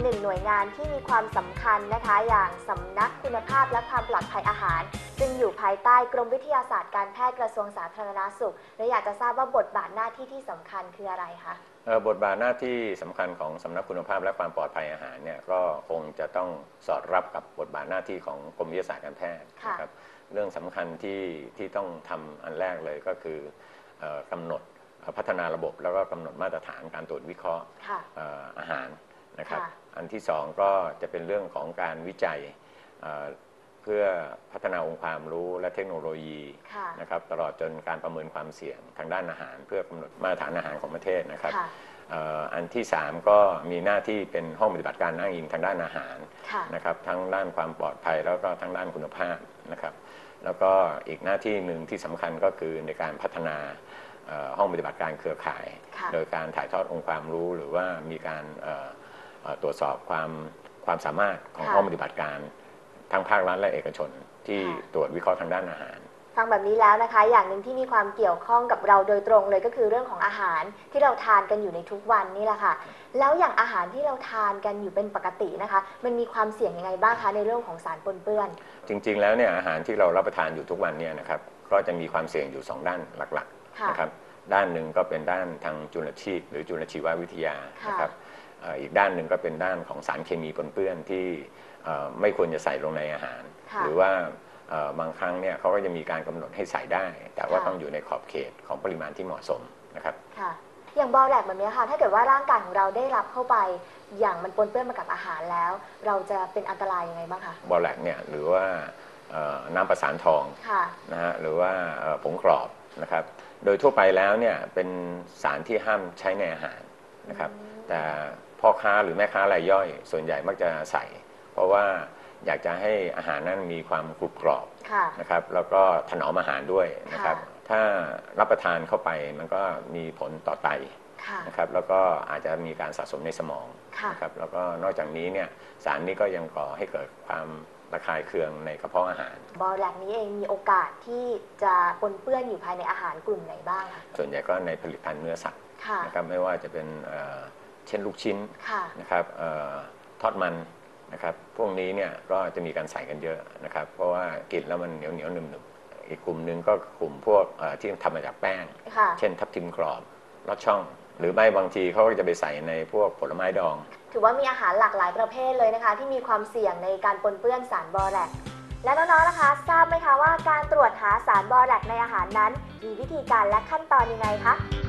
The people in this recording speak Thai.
หนึ่งหน่วยงานที่มีความสำคัญนะคะอย่างสำนักคุณภาพและความปลอดภัยอาหารซึ่งอยู่ภายใต้กรมวิทยาศาสตร์การแพทย์กระทรวงสาธารณสุขและอยากจะทราบว่าบทบาทหน้าที่ที่สำคัญคืออะไรคะบทบาทหน้าที่สำคัญของสำนักคุณภาพและความปลอดภัยอาหารเนี่ยก็คงจะต้องสอดรับกับบทบาทหน้าที่ของกรมวิทยาศาสตร์การแพทย์นะครับเรื่องสำคัญที่ต้องทำอันแรกเลยก็คือกำหนดพัฒนาระบบแล้วก็กำหนดมาตรฐานการตรวจวิเคราะห์อาหารนะครับอันที่สองก็จะเป็นเรื่องของการวิจัยเพื่อพัฒนาองค์ความรู้และเทคโนโลยีนะครับตลอดจนการประเมินความเสี่ยงทางด้านอาหารเพื่อกำหนดมาตรฐานอาหารของประเทศนะครับอันที่3ก็มีหน้าที่เป็นห้องปฏิบัติการอ้างอิงทางด้านอาหารนะครับทั้งด้านความปลอดภัยแล้วก็ทั้งด้านคุณภาพนะครับแล้วก็อีกหน้าที่หนึ่งที่สำคัญก็คือในการพัฒนาห้องปฏิบัติการเครือข่ายโดยการถ่ายทอดองค์ความรู้หรือว่ามีการตรวจสอบความสามารถของห้องปฏิบัติการทั้งภาครัฐและเอกชนที่ตรวจวิเคราะห์ทางด้านอาหารฟังแบบนี้แล้วนะคะอย่างหนึ่งที่มีความเกี่ยวข้องกับเราโดยตรงเลยก็คือเรื่องของอาหารที่เราทานกันอยู่ในทุกวันนี่แหละค่ะแล้วอย่างอาหารที่เราทานกันอยู่เป็นปกตินะคะมันมีความเสี่ยงยังไงบ้างคะในเรื่องของสารปนเปื้อนจริงๆแล้วเนี่ยอาหารที่เรารับประทานอยู่ทุกวันเนี่ยนะครับก็จะมีความเสี่ยงอยู่2ด้านหลักๆนะครับด้านหนึ่งก็เป็นด้านทางจุลชีพหรือจุลชีววิทยานะครับอีกด้านหนึ่งก็เป็นด้านของสารเคมีปนเปื้อนที่ไม่ควรจะใส่ลงในอาหารหรือว่าบางครั้งเนี่ยเขาก็จะมีการกำหนดให้ใส่ได้แต่ว่าต้องอยู่ในขอบเขตของปริมาณที่เหมาะสมนะครับอย่างบอแลกแบบนี้ค่ะถ้าเกิดว่าร่างกายของเราได้รับเข้าไปอย่างมันปนเปื้อนมากับอาหารแล้วเราจะเป็นอันตรายยังไงบ้างคะบอแลกเนี่ยหรือว่าน้ำประสานทองนะฮะหรือว่าผงกรอบนะครับโดยทั่วไปแล้วเนี่ยเป็นสารที่ห้ามใช้ในอาหารนะครับแต่พ่อค้าหรือแม่ค้ารายย่อยส่วนใหญ่มักจะใส่เพราะว่าอยากจะให้อาหารนั้นมีความกรุบกรอบนะครับแล้วก็ถนอมอาหารด้วยนะครับถ้ารับประทานเข้าไปมันก็มีผลต่อไตนะครับแล้วก็อาจจะมีการสะสมในสมองนะครับแล้วก็นอกจากนี้เนี่ยสารนี้ก็ยังก่อให้เกิดความระคายเคืองในกระเพาะอาหารบอแลกนี้เองมีโอกาสที่จะปนเปื้อนอยู่ภายในอาหารกลุ่มไหนบ้างคะส่วนใหญ่ก็ในผลิตภัณฑ์เนื้อสัตว์นะครับไม่ว่าจะเป็นเช่นลูกชิ้นนะครับทอดมันนะครับพวกนี้เนี่ยก็จะมีการใส่กันเยอะนะครับเพราะว่ากินแล้วมันเหนียวหนึบๆอีกกลุ่มหนึ่งก็กลุ่มพวกที่ทำมาจากแป้งเช่นทับทิมกรอบลอดช่องหรือไม่บางทีเขาก็จะไปใส่ในพวกผลไม้ดองถือว่ามีอาหารหลากหลายประเภทเลยนะคะที่มีความเสี่ยงในการปนเปื้อนสารบอแลกและน้องๆนะคะทราบไหมคะว่าการตรวจหาสารบอแลกในอาหารนั้นมีวิธีการและขั้นตอนยังไงคะ